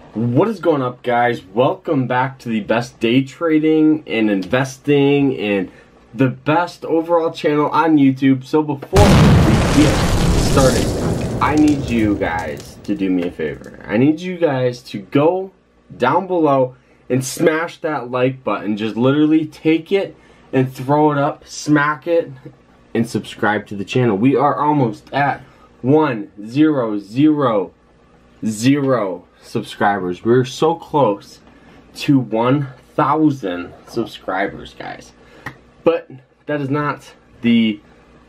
What is going up, guys? Welcome back to the best day trading and investing and the best overall channel on YouTube. So before we get started, I need you guys to do me a favor. I need you guys to go down below and smash that like button. Just literally take it and throw it up, smack it, and subscribe to the channel. We are almost at 1,000 subscribers. We're so close to 1,000 subscribers, guys. But that is not the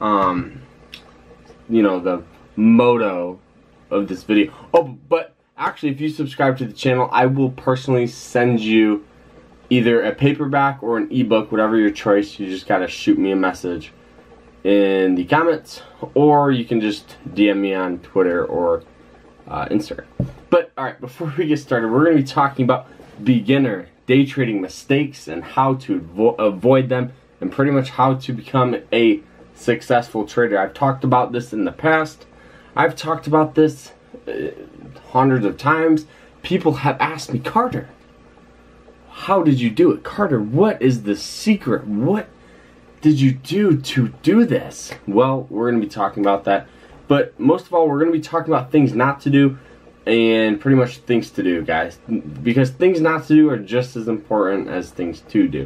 the motto of this video. Oh, but actually, if you subscribe to the channel, I will personally send you either a paperback or an ebook, whatever your choice. You just gotta shoot me a message in the comments, or you can just DM me on Twitter or Instagram. But alright, before we get started, we're going to be talking about beginner day trading mistakes and how to avoid them, and pretty much how to become a successful trader. I've talked about this in the past. I've talked about this hundreds of times. People have asked me, Carter, how did you do it? Carter, what is the secret? What did you do to do this? Well, we're going to be talking about that. But most of all, we're going to be talking about things not to do and pretty much things to do, guys. Because things not to do are just as important as things to do.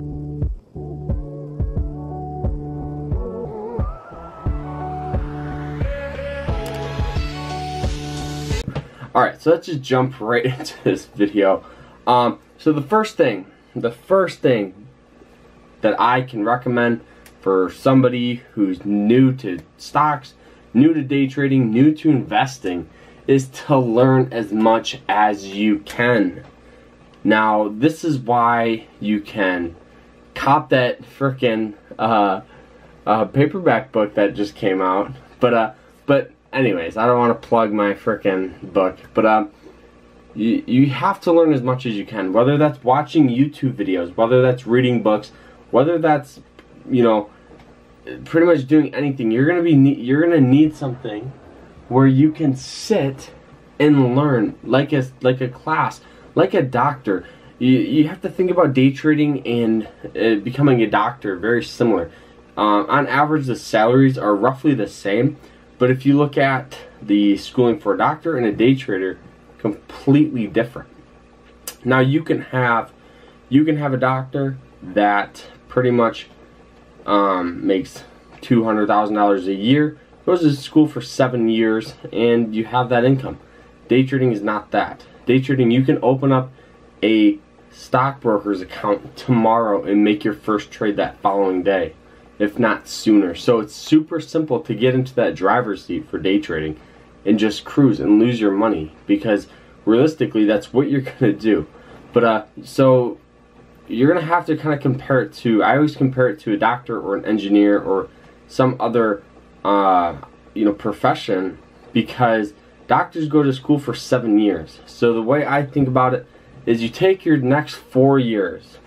Alright, so let's just jump right into this video. So the first thing that I can recommend for somebody who's new to stocks, new to day trading, new to investing, is to learn as much as you can. Now, this is why you can cop that frickin' paperback book that just came out. But anyways, I don't want to plug my frickin' book. But you have to learn as much as you can. Whether that's watching YouTube videos, whether that's reading books, whether that's pretty much doing anything. You're gonna need something where you can sit and learn like a class, like a doctor. You have to think about day trading and becoming a doctor very similar. On average, the salaries are roughly the same, but if you look at the schooling for a doctor and a day trader, completely different. Now you can have a doctor that pretty much makes $200,000 a year, goes to school for 7 years, and you have that income. Day trading is not that. Day trading, you can open up a stockbroker's account tomorrow and make your first trade that following day, if not sooner. So it's super simple to get into that driver's seat for day trading and just cruise and lose your money, because realistically that's what you're gonna do. But so you're gonna have to kind of compare it to, I always compare it to a doctor or an engineer or some other profession, because doctors go to school for 7 years. So the way I think about it is you take your next 4 years,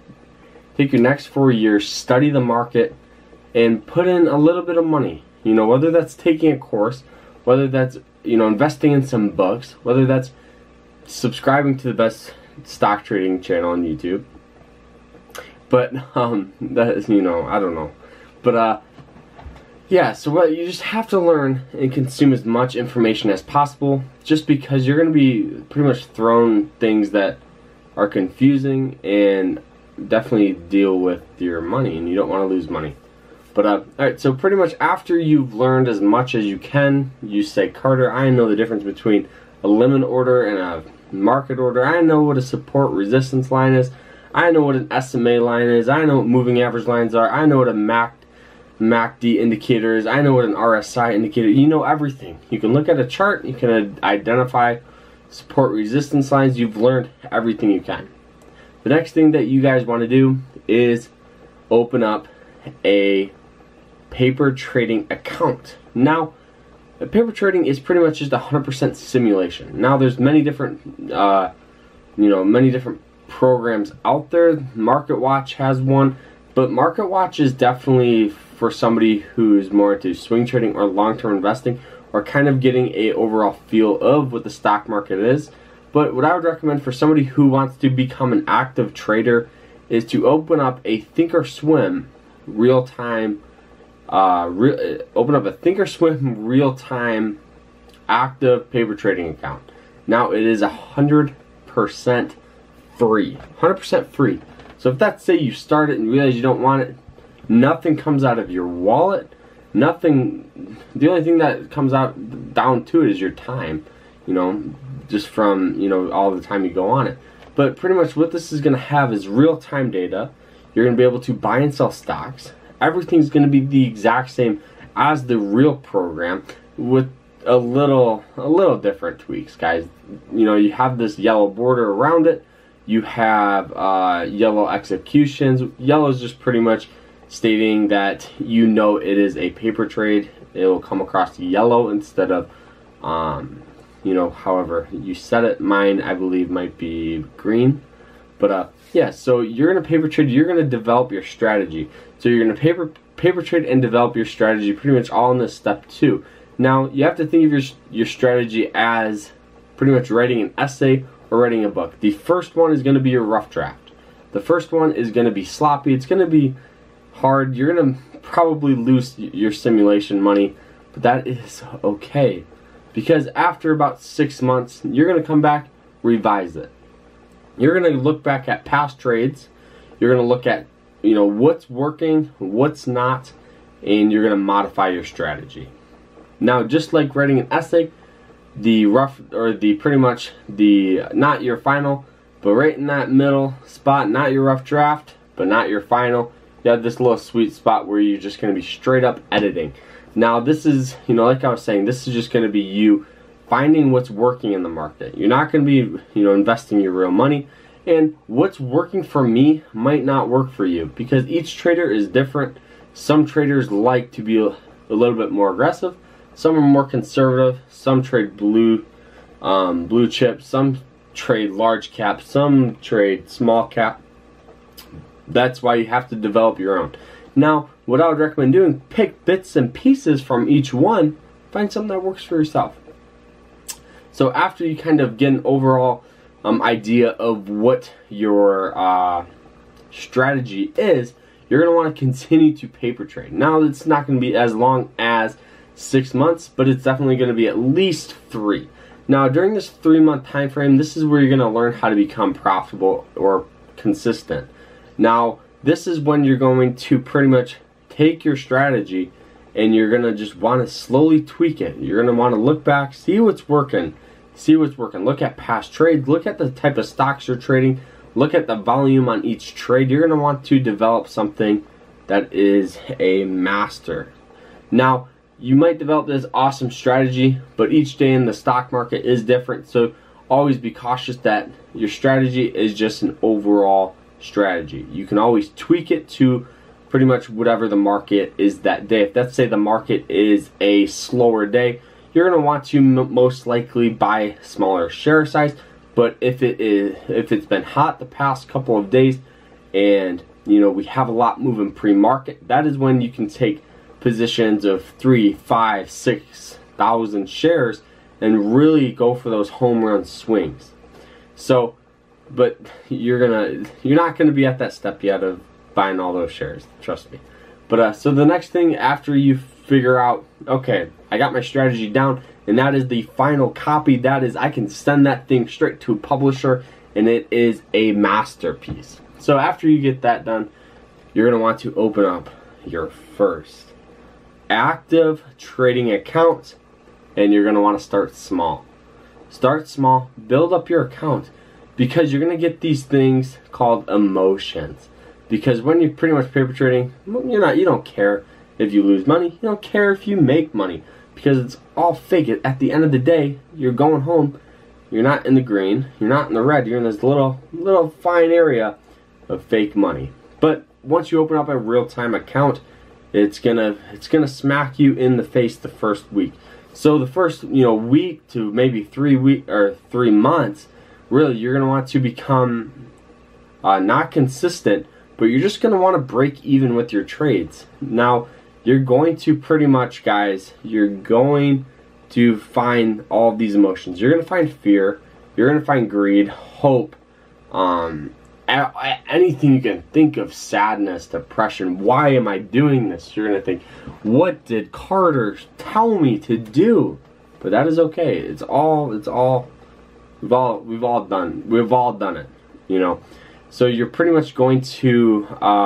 study the market, and put in a little bit of money. Whether that's taking a course, whether that's investing in some books, whether that's subscribing to the best stock trading channel on YouTube. But that is, I don't know. But yeah, so what you just have to learn and consume as much information as possible, just because you're going to be pretty much thrown things that are confusing, and definitely deal with your money, and you don't want to lose money. But alright, so pretty much after you've learned as much as you can, you say, Carter, I know the difference between a limit order and a market order. I know what a support resistance line is. I know what an SMA line is. I know what moving average lines are. I know what a MACD indicator is. I know what an RSI indicator. You know everything. You can look at a chart. You can identify support resistance lines. You've learned everything you can. The next thing that you guys want to do is open up a paper trading account. Now, paper trading is pretty much just 100% simulation. Now, there's many different, many different programs out there. MarketWatch has one, but MarketWatch is definitely for somebody who's more into swing trading or long-term investing, or kind of getting a overall feel of what the stock market is. But what I would recommend for somebody who wants to become an active trader is to open up a Thinkorswim real-time, open up a Thinkorswim real-time active paper trading account. Now it is 100% free, 100% free. So if that's, say you start it and realize you don't want it, nothing comes out of your wallet, nothing, the only thing that comes out down to it is your time, you know, just from, you know, all the time you go on it. But pretty much what this is going to have is real-time data. You're going to be able to buy and sell stocks. Everything's going to be the exact same as the real program, with a little different tweaks, guys. You know, you have this yellow border around it. You have yellow executions. Yellow is just pretty much stating that you know it is a paper trade. It will come across yellow instead of you know, however you set it. Mine, I believe, might be green. But yeah, so you're gonna paper trade. You're gonna develop your strategy. So you're gonna paper trade and develop your strategy pretty much all in this step 2. Now you have to think of your strategy as pretty much writing an essay or writing a book. The first one is gonna be your rough draft. The first one is gonna be sloppy. It's gonna be hard. You're gonna probably lose your simulation money, but that is okay. Because after about 6 months, you're going to come back, revise it. You're going to look back at past trades. You're going to look at, you know, what's working, what's not, and you're going to modify your strategy. Now, just like writing an essay, the rough, or the pretty much the, not your final, but right in that middle spot, not your rough draft, but not your final, you have this little sweet spot where you're just going to be straight up editing. Now this is, you know, like I was saying, this is just going to be you finding what's working in the market. You're not going to be, you know, investing your real money. And what's working for me might not work for you, because each trader is different. Some traders like to be a little bit more aggressive. Some are more conservative. Some trade blue chip. Some trade large cap. Some trade small cap. That's why you have to develop your own. Now, what I would recommend doing, pick bits and pieces from each one, find something that works for yourself. So after you kind of get an overall idea of what your strategy is, you're going to want to continue to paper trade. Now, it's not going to be as long as 6 months, but it's definitely going to be at least 3. Now, during this 3-month time frame, this is where you're going to learn how to become profitable or consistent. Now, this is when you're going to pretty much take your strategy and you're going to just want to slowly tweak it. You're going to want to look back, see what's working, look at past trades, look at the type of stocks you're trading, look at the volume on each trade. You're going to want to develop something that is a master. Now, you might develop this awesome strategy, but each day in the stock market is different, so always be cautious that your strategy is just an overall strategy. You can always tweak it to pretty much whatever the market is that day. If let's say the market is a slower day, you're going to want to most likely buy smaller share size. But if it's been hot the past couple of days and, you know, we have a lot moving pre-market, that is when you can take positions of 3, 5, 6,000 shares and really go for those home run swings. So, but you're not gonna be at that step yet of buying all those shares, trust me. But so the next thing after you figure out, okay, I got my strategy down, and that is the final copy. That is, I can send that thing straight to a publisher, and it is a masterpiece. So after you get that done, you're gonna want to open up your first active trading account, and you're gonna want to start small. Start small, build up your account. Because you're going to get these things called emotions. Because when you're pretty much paper trading, you don't care if you lose money. You don't care if you make money. Because it's all fake. At the end of the day, you're going home. You're not in the green. You're not in the red. You're in this little fine area of fake money. But once you open up a real-time account, it's gonna smack you in the face the first week. So the first week to maybe 3 months, really, you're going to want to become not consistent, but you're just going to want to break even with your trades. Now, you're going to pretty much, guys, you're going to find all of these emotions. You're going to find fear. you're gonna find greed, hope, anything you can think of, sadness, depression. Why am I doing this? You're gonna think, what did Carter tell me to do? But that is okay. It's all we've all done it, you know. So you're pretty much going to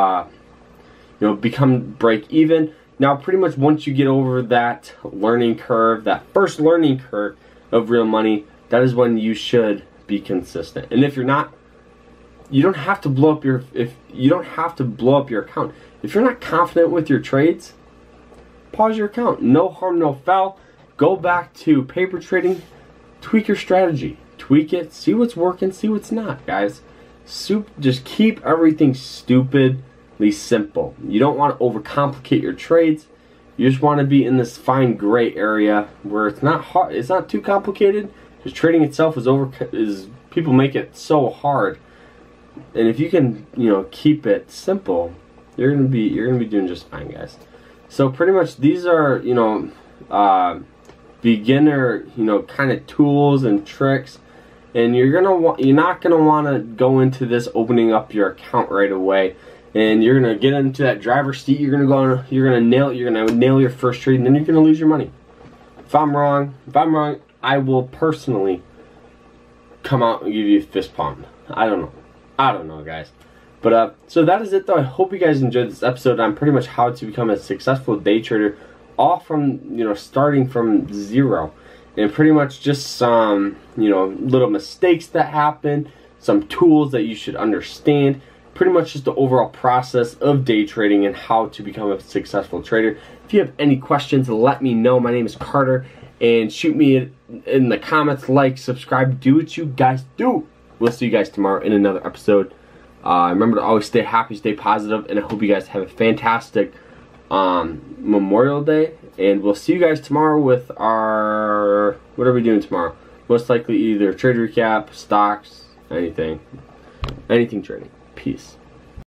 break even. Now pretty much once you get over that learning curve, that first learning curve of real money, that is when you should be consistent. And if you're not, you don't have to blow up your account. If you're not confident with your trades, pause your account. No harm, no foul. Go back to paper trading, tweak your strategy, tweak it, see what's working, see what's not, guys. Just keep everything stupidly simple. You don't want to overcomplicate your trades. You just want to be in this fine gray area where it's not hard, it's not too complicated. Because trading itself is people make it so hard. And if you can, you know, keep it simple, you're gonna be doing just fine, guys. So pretty much these are, you know, beginner, you know, kind of tools and tricks. And you're not gonna want to go into this opening up your account right away. And you're gonna get into that driver's seat. You're gonna nail your first trade, and then you're gonna lose your money. If I'm wrong, I will personally come out and give you a fist pump. I don't know, guys. But so that is it, though. I hope you guys enjoyed this episode on pretty much how to become a successful day trader, all from, you know, starting from zero, and pretty much just some, you know, little mistakes that happen, some tools that you should understand. Pretty much just the overall process of day trading and how to become a successful trader. If you have any questions, let me know. My name is Carter, and shoot me in the comments, like, subscribe, do what you guys do. We'll see you guys tomorrow in another episode. Remember to always stay happy, stay positive, and I hope you guys have a fantastic Memorial Day. And we'll see you guys tomorrow with our, what are we doing tomorrow? Most likely either trade recap, stocks, anything trading. Peace.